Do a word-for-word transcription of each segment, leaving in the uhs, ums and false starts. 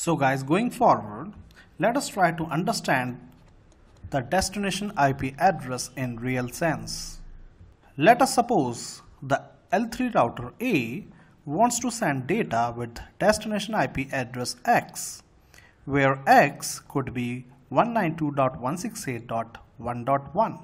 So guys, going forward, let us try to understand the destination I P address in real sense. Let us suppose the L three router A wants to send data with destination I P address X, where X could be one ninety-two dot one sixty-eight dot one dot one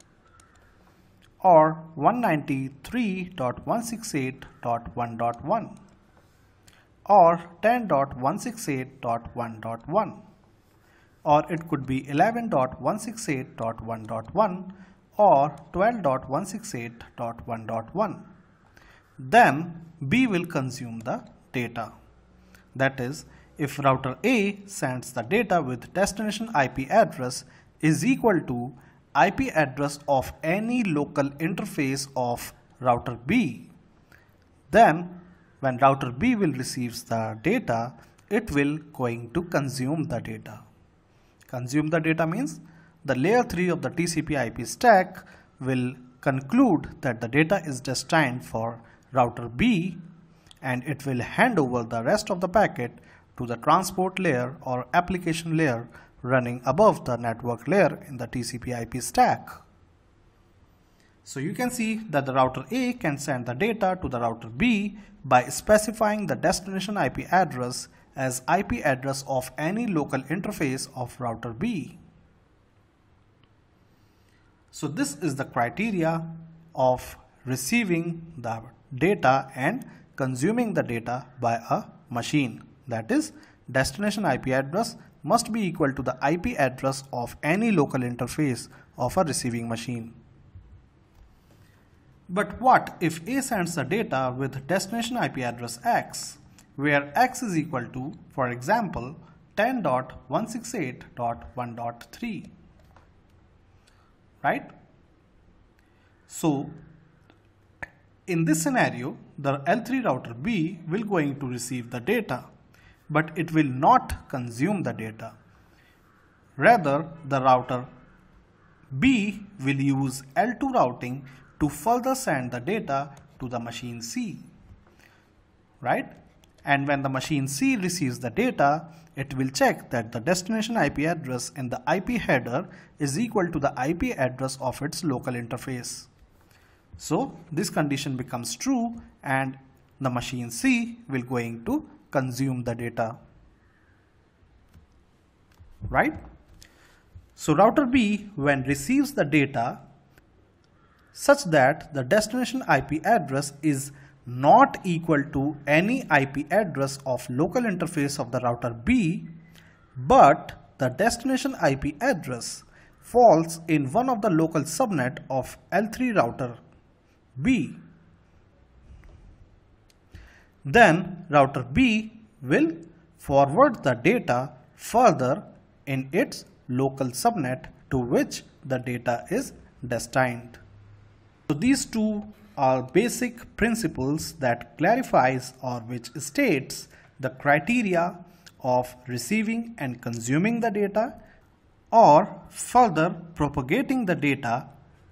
or one ninety-three dot one sixty-eight dot one dot one or ten dot one sixty-eight dot one dot one, or it could be eleven dot one sixty-eight dot one dot one or twelve dot one sixty-eight dot one dot one. Then B will consume the data. That is, if router A sends the data with destination I P address is equal to I P address of any local interface of router B, then when router B will receive the data, it will going to consume the data. Consume the data means the layer three of the T C P I P stack will conclude that the data is destined for router B, and it will hand over the rest of the packet to the transport layer or application layer running above the network layer in the T C P I P stack. So you can see that the router A can send the data to the router B by specifying the destination I P address as I P address of any local interface of router B. So this is the criteria of receiving the data and consuming the data by a machine. That is, destination I P address must be equal to the I P address of any local interface of a receiving machine. But what if A sends the data with destination I P address X, where X is equal to, for example, ten dot one sixty-eight dot one dot three, right? So in this scenario, the L three router B will going to receive the data, but it will not consume the data. Rather, the router B will use L two routing to further send the data to the machine C, right? And when the machine C receives the data, it will check that the destination I P address in the I P header is equal to the I P address of its local interface. So this condition becomes true and the machine C will going to consume the data, right? So router B, when receives the data such that the destination I P address is not equal to any I P address of local interface of the router B, but the destination I P address falls in one of the local subnet of L three router B, then router B will forward the data further in its local subnet to which the data is destined. So these two are basic principles that clarifies or which states the criteria of receiving and consuming the data or further propagating the data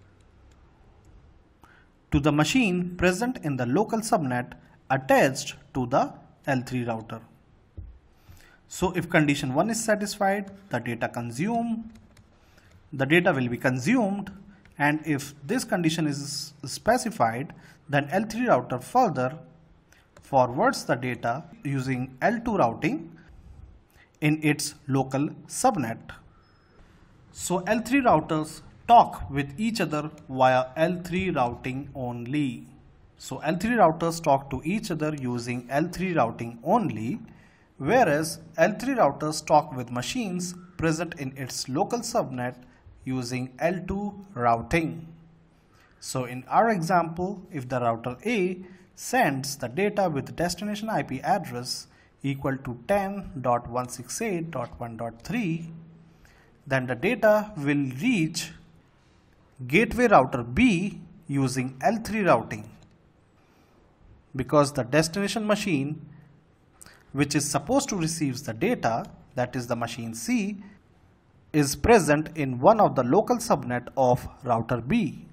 to the machine present in the local subnet attached to the L three router. So if condition one is satisfied, the data consume, the data will be consumed, and if this condition is specified, then L three router further forwards the data using L two routing in its local subnet. So L three routers talk with each other via L three routing only. So L three routers talk to each other using L three routing only, whereas L three routers talk with machines present in its local subnet using L two routing. So in our example, if the router A sends the data with destination I P address equal to ten dot one sixty-eight dot one dot three, then the data will reach gateway router B using L three routing, because the destination machine which is supposed to receive the data, that is the machine C, is present in one of the local subnet of router B.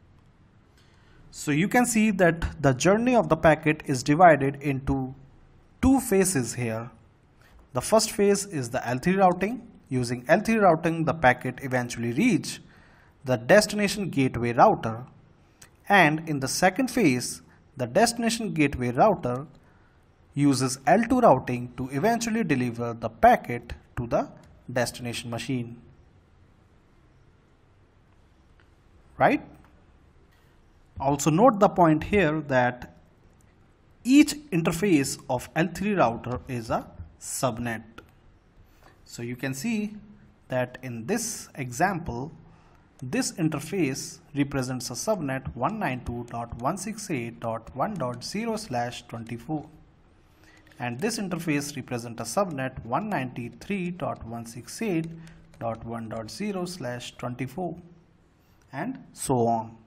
So you can see that the journey of the packet is divided into two phases here. The first phase is the L three routing. Using L three routing, the packet eventually reach the destination gateway router, and in the second phase, the destination gateway router uses L two routing to eventually deliver the packet to the destination machine. Right? Also note the point here that each interface of L three router is a subnet. So you can see that in this example, this interface represents a subnet one ninety-two dot one sixty-eight dot one dot zero slash twenty-four, and this interface represents a subnet one ninety-three dot one sixty-eight dot one dot zero slash twenty-four, and so on.